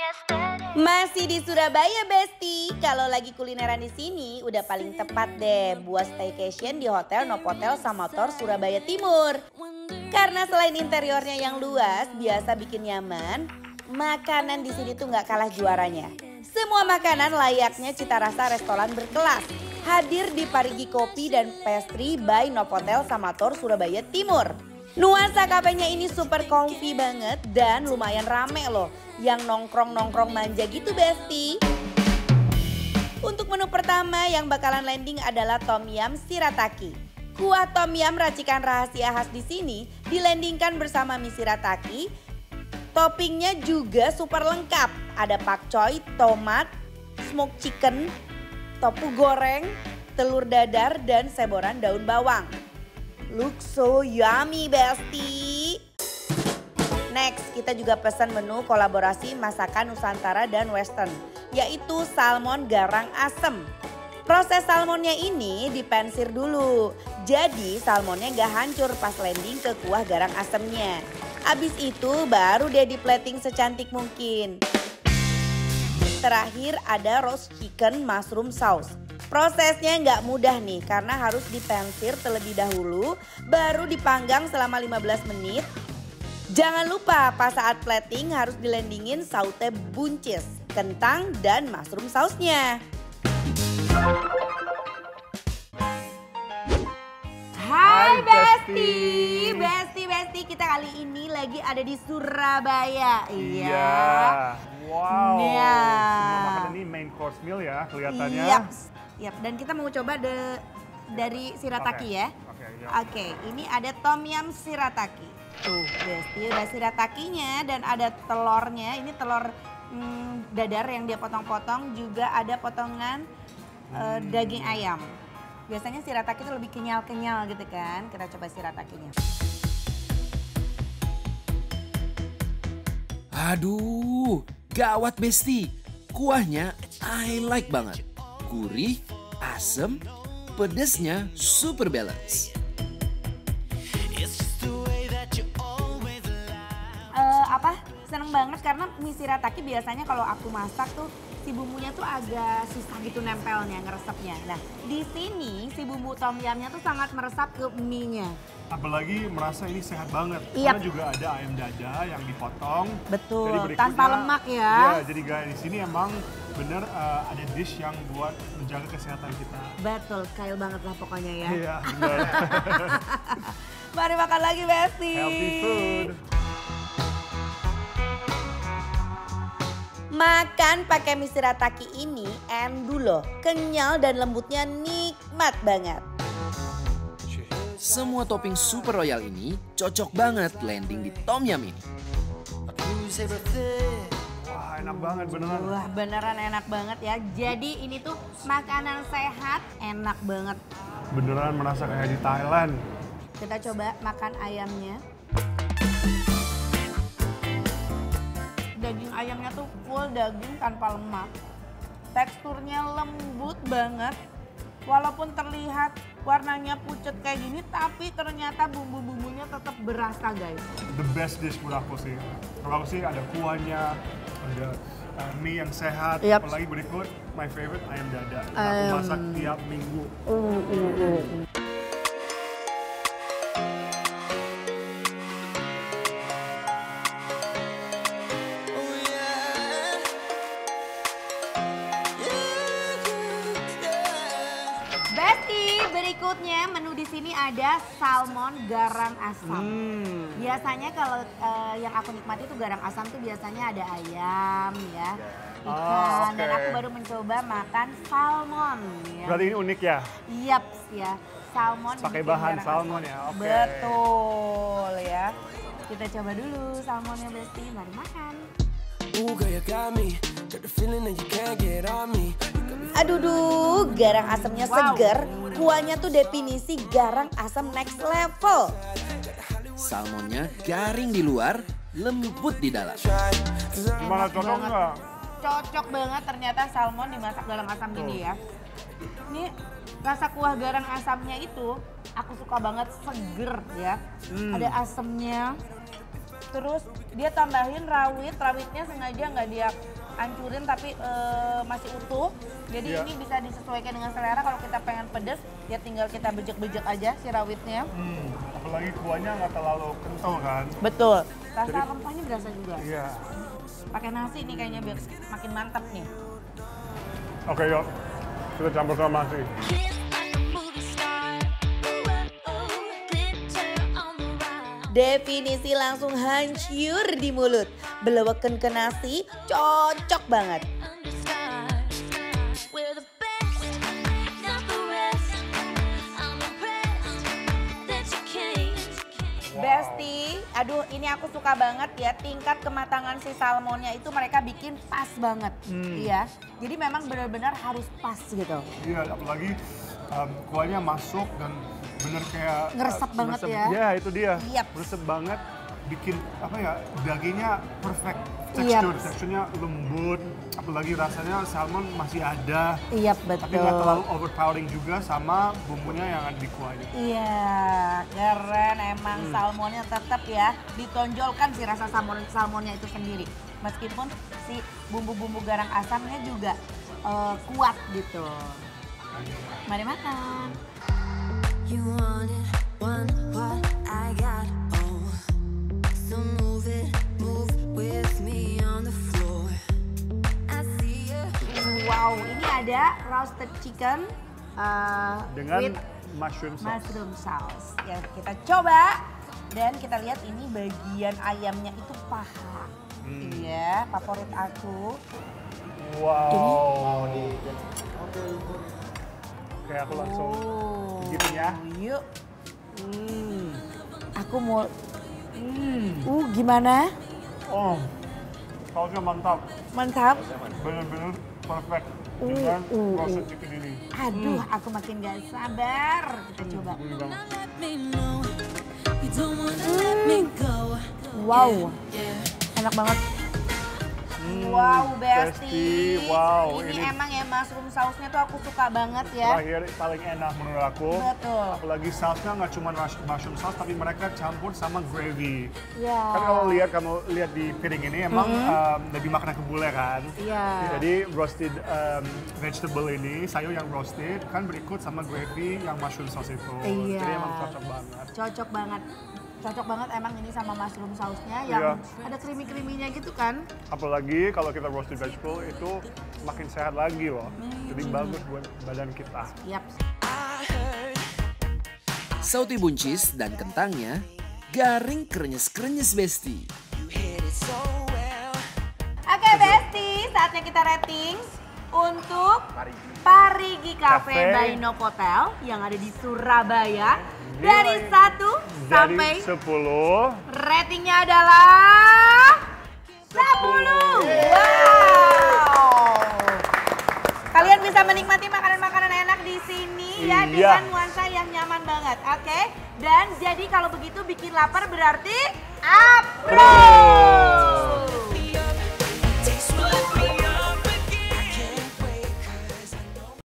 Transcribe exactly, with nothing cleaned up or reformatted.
Masih di Surabaya, Besti. Kalau lagi kulineran di sini, udah paling tepat deh buat staycation di Hotel Novotel Samator Surabaya Timur. Karena selain interiornya yang luas, biasa bikin nyaman, makanan di sini tuh nggak kalah juaranya. Semua makanan layaknya cita rasa restoran berkelas. Hadir di Parigi Kopi dan Pastry by Novotel Samator Surabaya Timur. Nuansa kafenya ini super comfy banget dan lumayan rame loh. Yang nongkrong-nongkrong manja gitu, Besti. Untuk menu pertama yang bakalan landing adalah Tom Yum Shirataki. Kuah Tom Yum racikan rahasia khas di sini dilandingkan bersama mie shirataki. Toppingnya juga super lengkap. Ada pakcoy, tomat, smoked chicken, tofu goreng, telur dadar, dan seboran daun bawang. Look so yummy, Besti. Next, kita juga pesan menu kolaborasi masakan Nusantara dan Western, yaitu salmon garang asem. Proses salmonnya ini dipensir dulu, jadi salmonnya gak hancur pas landing ke kuah garang asemnya. Abis itu baru deh di plating secantik mungkin. Terakhir ada roast chicken mushroom sauce. Prosesnya nggak mudah nih karena harus dipensir terlebih dahulu, baru dipanggang selama lima belas menit. Jangan lupa pas saat plating harus dilandingin saute buncis, kentang, dan mushroom sausnya. Hai Besti, Besti, Besti, kita kali ini lagi ada di Surabaya. Iya. Iya. Wow. Iya. Semua makanan ini main course meal ya kelihatannya. Yap, yap. Dan kita mau coba de, dari shirataki Oke. ya. Oke, ya. Oke, ini ada Tom Yum Shirataki. Tuh, Besti, udah shiratakinya dan ada telurnya. Ini telur hmm, dadar yang dia potong-potong, juga ada potongan eh, Hmm. daging ayam. Biasanya shirataki itu lebih kenyal-kenyal gitu kan. Kita coba shiratakinya. Aduh, gawat Besti. Kuahnya I like banget. Gurih, asem, pedesnya super balance. Eh, apa? Seneng banget karena mie shirataki biasanya kalau aku masak tuh si bumbunya tuh agak susah gitu nempelnya, ngeresepnya. Nah, di sini si bumbu tom yumnya tuh sangat meresap ke mie-nya. Apalagi merasa ini sehat banget. Yap. Karena juga ada ayam dada yang dipotong. Betul, Jadi berikutnya- tanpa lemak ya. Iya, jadi guys di sini emang bener eh, ada dish yang buat menjaga kesehatan kita. Betul, kaya banget lah pokoknya ya. Iya, bener. Mari makan lagi, Besti. Healthy food. Makan pakai mie shirataki ini endu loh, kenyal dan lembutnya nikmat banget. Semua topping super royal ini cocok banget landing di Tom Yum ini. Wah, enak banget beneran. Wah, beneran enak banget ya. Jadi ini tuh makanan sehat, enak banget. Beneran merasa kayak di Thailand. Kita coba makan ayamnya. Daging ayamnya tuh full daging tanpa lemak. Teksturnya lembut banget. Walaupun terlihat warnanya pucet kayak gini, tapi ternyata bumbu-bumbunya tetap berasa, guys. The best dish menurut aku sih. Kalau aku sih ada kuahnya, ada uh, mie yang sehat. Yap. Apalagi berikut, my favorite ayam dada. Aku Um. masak tiap minggu. Uh, uh, uh. Besti, berikutnya menu di sini ada salmon garang asam. Hmm. Biasanya kalau eh, yang aku nikmati itu garang asam tuh biasanya ada ayam ya, ikan. Oh, oke. Dan aku baru mencoba makan salmon ya. Berarti ini unik ya? Yap ya, salmon Pakai dibikin bahan garang salmon asam. ya, oke. Betul ya. Kita coba dulu salmonnya, Besti, mari makan. Ooh, girl, you got me. Got the feeling that you can't get on me. Aduh duh, garang asamnya Wow. seger, kuahnya tuh definisi garang asam next level. Salmonnya garing di luar, lembut di dalam. Gimana cocok banget. nggak? Cocok banget ternyata salmon dimasak garang asam gini ya. Ini rasa kuah garang asamnya itu aku suka banget, seger ya. Hmm. Ada asamnya, Terus dia tambahin rawit, rawitnya sengaja nggak dia hancurin tapi uh, masih utuh. Jadi yeah. ini bisa disesuaikan dengan selera. Kalau kita pengen pedas, ya tinggal kita bejek-bejek aja si rawitnya. Hmm, apalagi kuahnya nggak terlalu kental kan. Betul. Rasa Jadi, rempahnya berasa juga. Iya. Pakai nasi nih kayaknya biar makin mantap nih. Oke yuk, kita campur sama nasi. Definisi langsung hancur di mulut. Beleweken ke nasi, cocok banget. Besti, aduh ini aku suka banget ya, tingkat kematangan si salmonnya itu mereka bikin pas banget. Hmm. Iya, jadi memang benar-benar harus pas gitu. Iya, apalagi um, kuahnya masuk dan bener kayak Ngeresep uh, banget ya. Iya, itu dia. Yep. Ngeresep banget, bikin apa ya, dagingnya perfect Yep. texture, teksturnya lembut, apalagi rasanya salmon masih ada. Iya betul. Tapi nggak terlalu overpowering juga sama bumbunya yang ada di kuahnya. Iya, keren emang Hmm. salmonnya tetap ya ditonjolkan si rasa salmon salmonnya itu sendiri. Meskipun si bumbu-bumbu garang asamnya juga uh, kuat gitu. Mari makan. You want it, want what I got, oh. So move it, move with me on the floor. I see you. Wow, ini ada roasted chicken uh, Dengan with mushroom sauce. mushroom sauce. Ya kita coba dan kita lihat ini bagian ayamnya itu paha. Hmm. Iya, favorit aku. Wow. Oke, aku langsung Oh, gitu ya. Yuk. Hmm. Aku mau. Hmm. Uh, gimana? Oh, sausnya mantap. Mantap. Bener-bener perfect Uh, dengan uh, roasted uh. chicken ini. Aduh, aku makin gak sabar. Kita coba. Ini banget. Let me know you don't wanna let me go. Wow, Yeah. enak banget. Hmm, Wow, Besti. Besti. Wow, ini, ini emang ya mushroom sausnya tuh aku suka banget ya. terakhir paling enak menurut aku. Betul. Apalagi sausnya nggak cuma mush- mushroom sauce, tapi mereka campur sama gravy. Ya. Kan kalau lihat kamu lihat di piring ini emang um, lebih makanan kebule kan. Iya. Jadi roasted um, vegetable ini, sayur yang roasted kan berikut sama gravy yang mushroom sauce itu. Iya. Jadi emang cocok banget. Cocok banget. Cocok banget emang ini sama mushroom sausnya yang Iya. ada creamy-creaminya gitu kan. Apalagi kalau kita roasted vegetable itu makin sehat lagi loh. Jadi bagus buat badan kita. Yap. Sauti buncis dan kentangnya garing krenyes-krenyes Besti. Oke Besti, saatnya kita rating untuk Parigi Cafe Cafe. by Novotel yang ada di Surabaya. Gila Dari ini. satu Dari sampai sepuluh. ratingnya adalah sepuluh. Wow. Kalian bisa menikmati makanan-makanan enak di sini ya Iya. dengan nuansa yang nyaman banget. Oke. Dan jadi kalau begitu bikin lapar berarti approve.